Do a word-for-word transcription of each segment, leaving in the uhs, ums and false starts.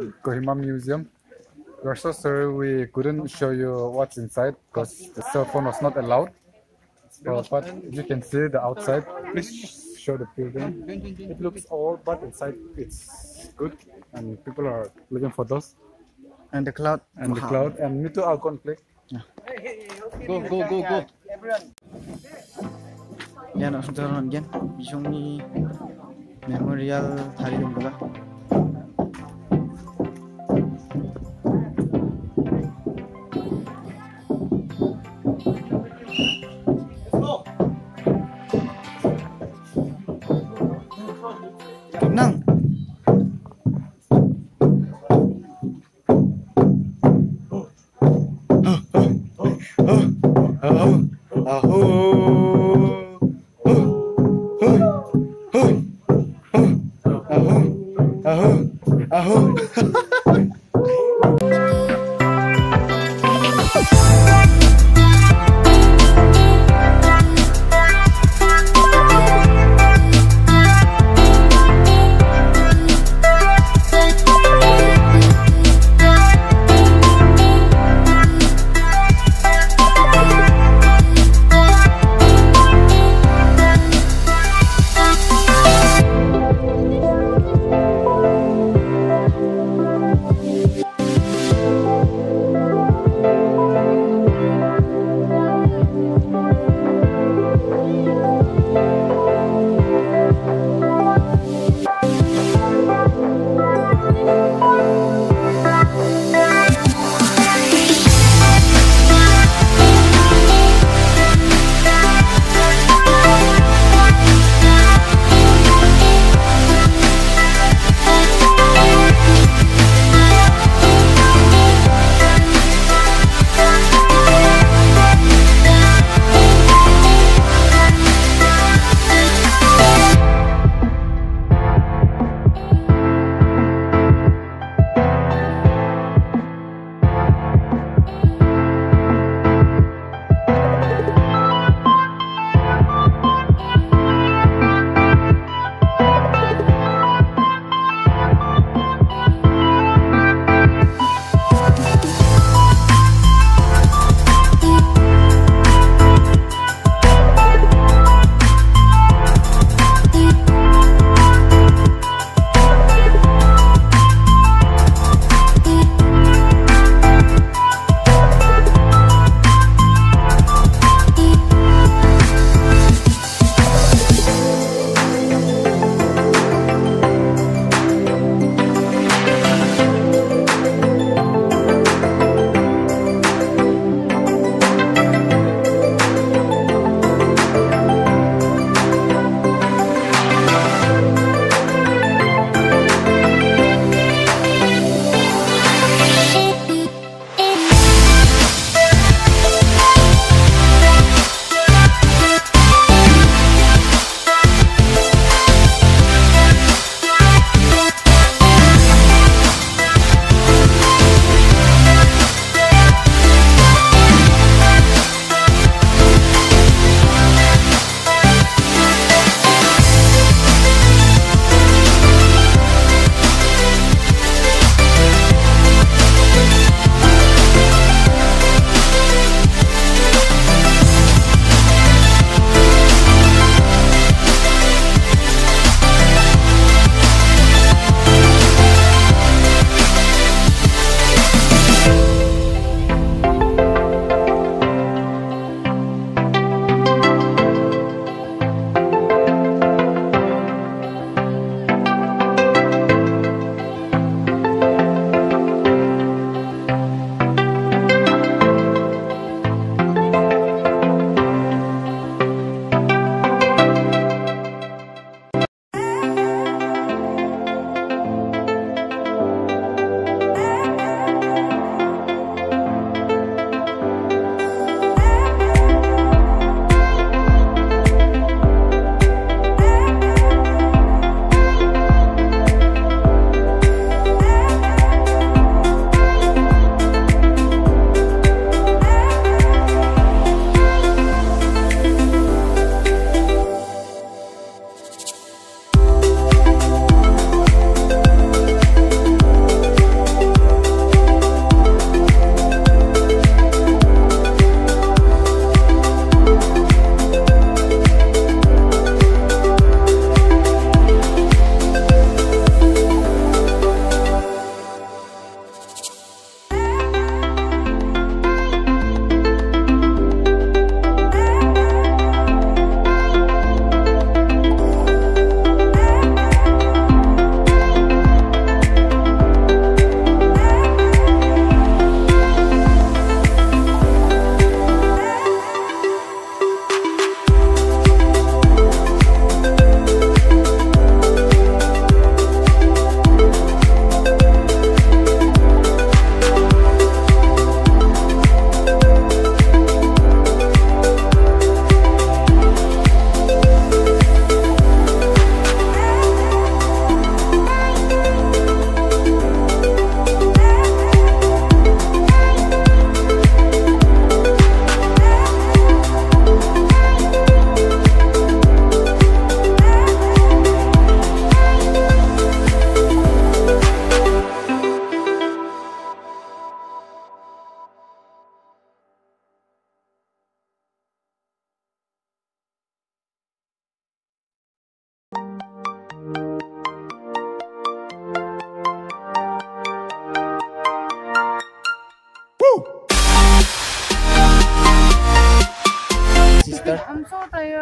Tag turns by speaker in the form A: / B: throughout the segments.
A: the Kohima Museum. We're so sorry we couldn't show you what's inside because the cell phone was not allowed. So, but you can see the outside. Please show the building. It looks old, but inside it's good, and people are looking for those.
B: And the cloud.
A: And the cloud. And me too. I'll conflict.
B: Yeah. Go go go go. Yan ang sundaran yan. Bisong memorial thari dum bala. Nang.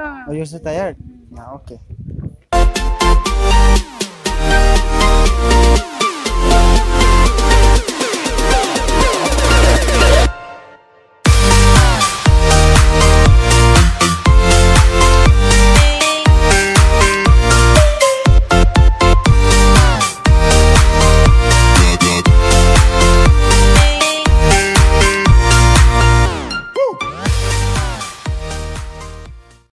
B: Oh, you're so tired? Yeah, okay.